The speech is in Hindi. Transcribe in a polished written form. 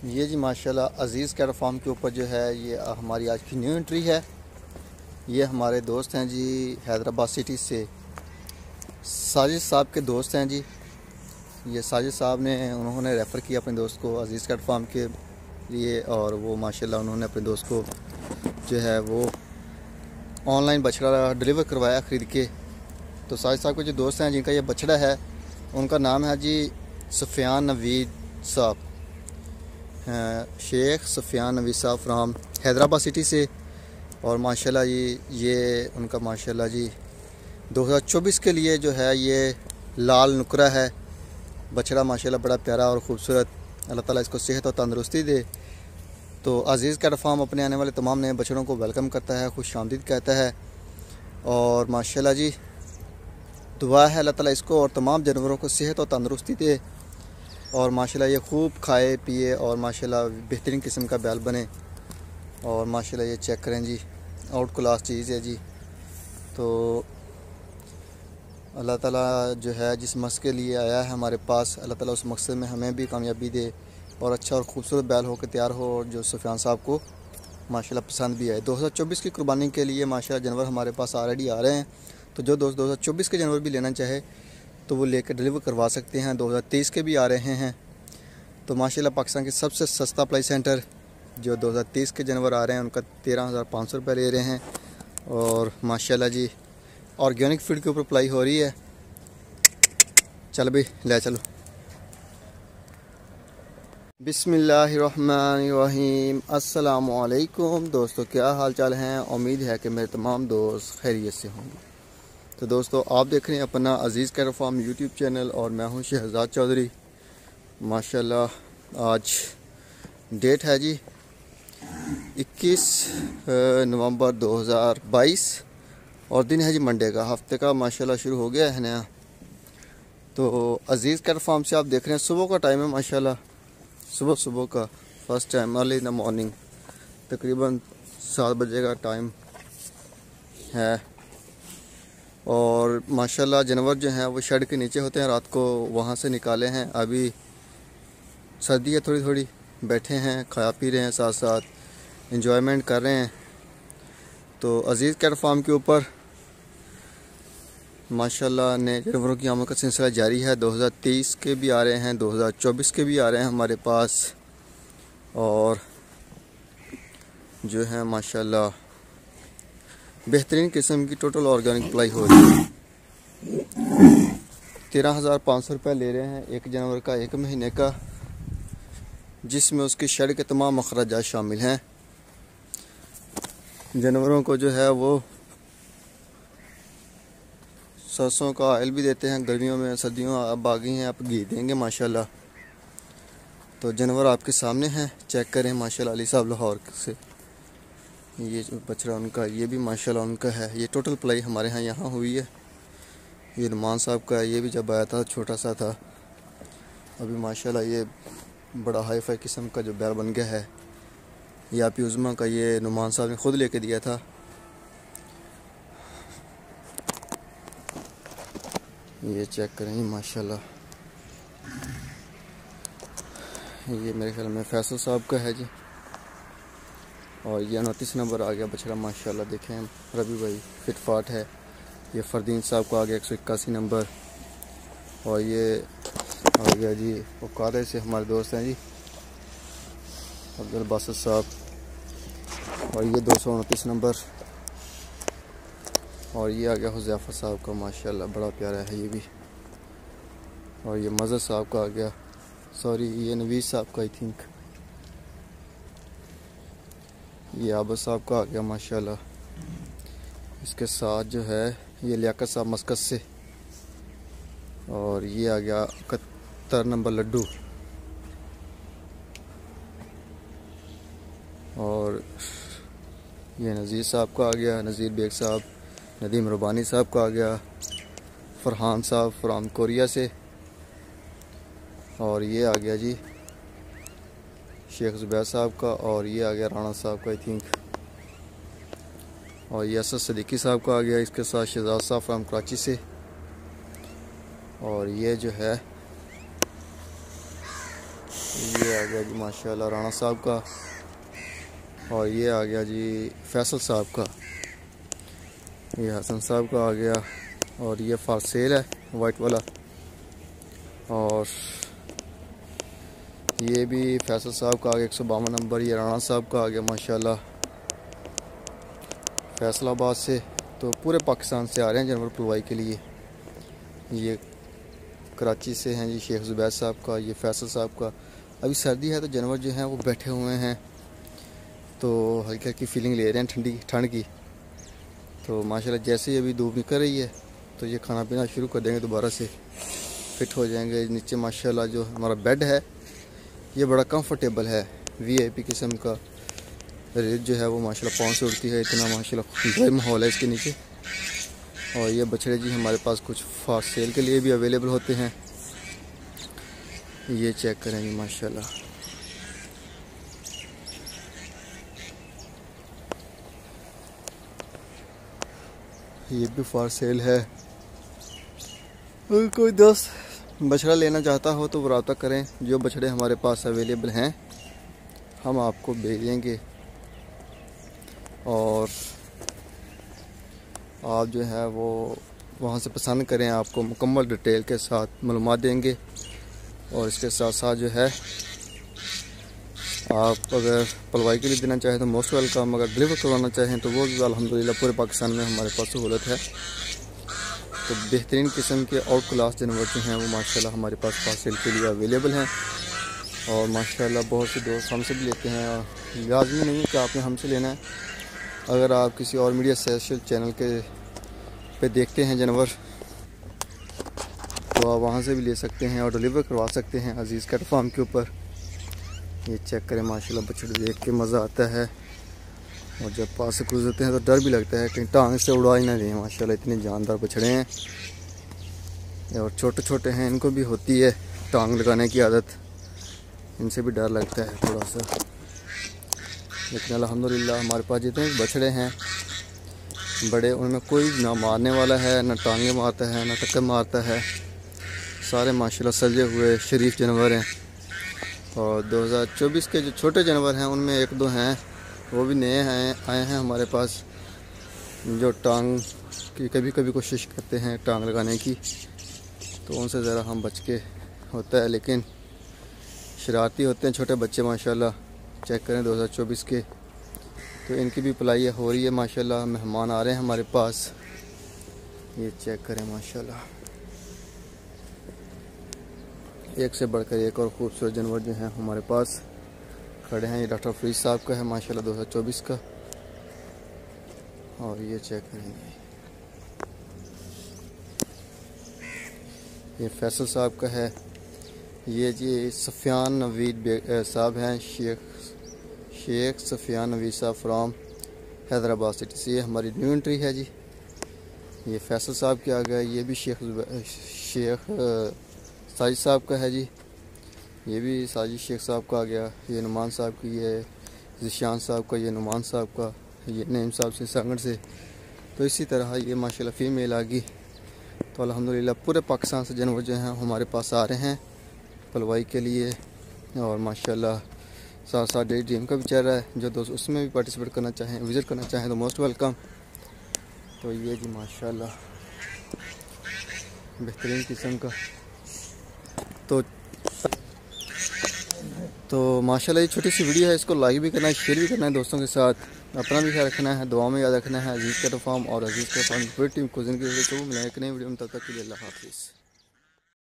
ये जी माशाल्लाह अज़ीज़ कैट फार्म के ऊपर जो है ये हमारी आज की न्यू एंट्री है। ये हमारे दोस्त हैं जी हैदराबाद सिटी से, साजिद साहब के दोस्त हैं जी। ये साजिद साहब ने उन्होंने रेफ़र किया अपने दोस्त को अज़ीज़ कैट फार्म के लिए, और वो माशाल्लाह उन्होंने अपने दोस्त को जो है वो ऑनलाइन बछड़ा डिलीवर करवाया ख़रीद के। तो साजिद साहब के जो दोस्त हैं जिनका ये बछड़ा है उनका नाम है जी सुफियान नवीद साहब, शेख सुफियान नवीद साहब फ्राम हैदराबाद सिटी से। और माशाल्लाह ये उनका माशाल्लाह जी 2024 के लिए जो है ये लाल नुकरा है बछड़ा, माशाल्लाह बड़ा प्यारा और ख़ूबसूरत। अल्लाह ताला इसको सेहत और तंदुरुस्ती दे। तो अज़ीज़ कैट फार्म अपने आने वाले तमाम नए बछड़ों को वेलकम करता है, खुशामदीद कहता है। और माशाल्लाह जी दुआ है अल्लाह ताला इसको और तमाम जानवरों को सेहत और तंदुरुस्ती दे, और माशाल्लाह ये खूब खाए पिए और माशाल्लाह बेहतरीन किस्म का बैल बने। और माशाल्लाह ये चेक करें जी, आउट क्लास चीज़ है जी। तो अल्लाह ताला जो है जिस मकसद के लिए आया है हमारे पास, अल्लाह ताला उस मकसद में हमें भी कामयाबी दे और अच्छा और ख़ूबसूरत बैल होकर तैयार हो, और जो सुफियान साहब को माशाल्लाह पसंद भी आए। 2024 की कुर्बानी के लिए माशाल्लाह जानवर हमारे पास ऑलरेडी आ रहे हैं। तो जो दोस्त 2024 के जानवर भी लेना चाहे तो वो लेकर डिलीवर करवा सकते हैं। 2023 के भी आ रहे हैं। तो माशाल्लाह पाकिस्तान के सबसे सस्ता अप्लाई सेंटर जो 2023 के जानवर आ रहे हैं उनका 13,500 रुपये ले रहे हैं। और माशाल्लाह जी ऑर्गेनिक फीड के ऊपर अप्लाई हो रही है। चल भाई ले चलो। बिस्मिल्लाहिर्रहमानिर्रहीम। अस्सलामु अलैकुम दोस्तों, क्या हाल चाल हैं? उम्मीद है कि मेरे तमाम दोस्त खैरियत से होंगे। तो दोस्तों आप देख रहे हैं अपना Aziz cat farm YouTube channel और मैं हूं शहजाद चौधरी। माशाल्लाह आज डेट है जी 21 नवंबर 2022 और दिन है जी मंडे का। हफ्ते का माशाल्लाह शुरू हो गया है नया। तो अज़ीज़ कैट फार्म से आप देख रहे हैं सुबह का टाइम है माशाल्लाह, सुबह का first time early in the morning, तकरीबन 7 बजे का टाइम है। और माशाल्लाह जानवर जो हैं वो शेड के नीचे होते हैं, रात को वहाँ से निकाले हैं। अभी सर्दी है थोड़ी थोड़ी, बैठे हैं खा पी रहे हैं, साथ साथ एंजॉयमेंट कर रहे हैं। तो अज़ीज़ कैट फार्म के ऊपर माशाल्लाह नए जानवरों की आमद का सिलसिला जारी है। 2023 के भी आ रहे हैं, 2024 के भी आ रहे हैं हमारे पास। और जो है माशाल्लाह बेहतरीन किस्म की टोटल ऑर्गेनिक अप्लाई हो रही है। 13,500 रुपये ले रहे हैं एक जानवर का 1 महीने का, जिसमें उसकी शेड के तमाम अखराजात शामिल हैं। जानवरों को जो है वो सरसों का ऑयल भी देते हैं गर्मियों में, सर्दियों अब आ गई हैं, आप घी देंगे माशाल्लाह। तो जानवर आपके सामने हैं, चेक करें माशाल्लाह। अली साहब लाहौर से ये जो बछड़ा उनका, ये भी माशाल्लाह उनका है। ये टोटल प्लाई हमारे यहाँ हुई है। ये नुमान साहब का है, ये भी जब आया था छोटा सा था, अभी माशाल्लाह ये बड़ा हाई फाई किस्म का जो बैल बन गया है। ये आप उज़मा का, ये नुमान साहब ने ख़ुद लेके दिया था। ये चेक करें माशाल्लाह, ये मेरे ख्याल में फैसल साहब का है जी। और ये 29 नंबर आ गया बछड़ा माशाल्लाह, देखें रवि भाई फिट फाट है। ये फरदीन साहब को आ गया 181 नंबर। और ये आ गया जी औकादे से हमारे दोस्त हैं जी अब्दुल बासित साहब, और ये 229 नंबर। और ये आ गया हुज़ैफा साहब का माशाल्लाह, बड़ा प्यारा है ये भी। और ये मज़र साहब का आ गया, सॉरी ये नवीद साहब का आई थिंक। ये आबद साहब का आ गया माशाल्लाह। इसके साथ जो है ये लियाकत साहब मस्कत से। और ये आ गया 71 नंबर लड्डू। और ये नज़ीर साहब का आ गया, नज़ीर बेग साहब। नदीम रुबानी साहब का आ गया, फरहान साहब फ्राम कोरिया से। और ये आ गया जी शेख ज़ुबैर साहब का। और ये आ गया राणा साहब का आई थिंक। और ये असद सदीकी साहब का आ गया, इसके साथ शहजाद साहब फ्राम कराची से। और ये जो है ये आ गया जी माशाल्लाह राणा साहब का, और ये आ गया जी फैसल साहब का, ये हसन साहब का आ गया, और ये फॉर सेल है वाइट वाला, और ये भी फैसल साहब का आ गया 152 नंबर। ये राणा साहब का आ गया माशाल्लाह फैसलाबाद से। तो पूरे पाकिस्तान से आ रहे हैं जानवर पलवाई के लिए। ये कराची से हैं जी शेख जुबैर साहब का, ये फैसल साहब का। अभी सर्दी है तो जानवर जो हैं वो बैठे हुए हैं, तो हल्की हल्की फीलिंग ले रहे हैं ठंड की। तो माशाल्लाह जैसे ही अभी धूप निकल रही है तो ये खाना पीना शुरू कर देंगे, दोबारा से फिट हो जाएंगे। नीचे माशाल्लाह जो हमारा बेड है ये बड़ा कंफर्टेबल है, वीआईपी किस्म का। रेत जो है वो माशाल्लाह पाँव से उड़ती है, इतना माशाल्लाह खूबसूरत माहौल है इसके नीचे। और ये बछड़े जी हमारे पास कुछ फॉर सेल के लिए भी अवेलेबल होते हैं। ये चेक करेंगे माशाल्लाह, ये भी फॉर सेल है। और कोई दोस्त बछड़ा लेना चाहता हो तो रब्ता करें, जो बछड़े हमारे पास अवेलेबल हैं हम आपको भेजेंगे, और आप जो है वो वहाँ से पसंद करें, आपको मुकम्मल डिटेल के साथ मालूमात देंगे। और इसके साथ साथ जो है आप अगर पलवाई के लिए देना चाहें तो मोस्ट वेलकम, अगर डिलीवर करवाना चाहें तो वो भी अल्हम्दुलिल्लाह पूरे पाकिस्तान में हमारे पास सहूलत है। तो बेहतरीन किस्म के आउट क्लास जानवर जो हैं वो माशाल्लाह हमारे पास फासिल के लिए अवेलेबल हैं। और माशाल्लाह बहुत से दोस्त हमसे भी लेते हैं, और लाजमी नहीं है कि आपने हमसे लेना है। अगर आप किसी और मीडिया सोशल चैनल के पे देखते हैं जानवर तो आप वहाँ से भी ले सकते हैं और डिलीवर करवा सकते हैं अजीज़ कैट फार्म के ऊपर। ये चेक करें माशाल्लाह, बछड़े देख के मज़ा आता है, और जब पास से गुजरते हैं तो डर भी लगता है कहीं टांग से उड़ा ही ना दें। माशाल्लाह इतने जानदार बछड़े हैं, और छोटे छोटे हैं, इनको भी होती है टांग लगाने की आदत, इनसे भी डर लगता है थोड़ा सा। लेकिन अल्हम्दुलिल्लाह हमारे पास जितने बछड़े हैं बड़े, उनमें कोई ना मारने वाला है, ना टांगे मारता है, ना टक्कर मारता है। सारे माशाल्लाह सजे हुए शरीफ जानवर हैं। और 2024 के जो छोटे जानवर हैं उनमें एक दो हैं वो भी नए हैं, आए हैं हमारे पास, जो टांग की कभी कभी कोशिश करते हैं टांग लगाने की, तो उनसे ज़रा हम बच के होता है। लेकिन शरारती होते हैं छोटे बच्चे माशाल्लाह। चेक करें 2024 के, तो इनकी भी पलाई हो रही है माशाल्लाह। मेहमान आ रहे हैं हमारे पास, ये चेक करें माशाल्लाह, एक से बढ़कर एक और खूबसूरत जानवर जो हैं हमारे पास खड़े हैं। ये डॉक्टर फरीद साहब का है माशाल्लाह 2024 का, और ये चेक करेंगे ये फैसल साहब का है। ये जी सफ़ियान नवीद साहब हैं, शेख सफ़ियान नवीद साहब फ्राम हैदराबाद सिटी से। ये हमारी न्यू एंट्री है जी। ये फैसल साहब के आ गया, ये भी शेख साजिद साहब का है जी। ये भी साजिद शेख साहब का आ गया। ये नुमान साहब की, ये ज़िशान साहब का, ये नुमान साहब का, ये नईम साहब से सांगड़ से। तो इसी तरह ये माशाल्लाह फ़ीमेल आ गई। तो अल्हम्दुलिल्लाह पूरे पाकिस्तान से जानवर जो हैं हमारे पास आ रहे हैं पलवाई के लिए। और माशाल्लाह साथ साथ डे ड्रीम का भी चल रहा है, जो दोस्त उसमें भी पार्टिसिपेट करना चाहें, विज़िट करना चाहें तो मोस्ट वेलकम। तो ये जी माशाल्लाह बेहतरीन किस्म का। तो माशाल्लाह ये छोटी सी वीडियो है, इसको लाइक भी करना है, शेयर भी करना है दोस्तों के साथ। अपना भी ख्याल रखना है, दुआ में याद रखना है। अजीज़ कैट फार्म और अजीज़ कैट फार्म की पूरी टीम को ज़िंदगी में मिलेंगे एक नई वीडियो में, तब तक के लिए अल्लाह हाफ़िज़।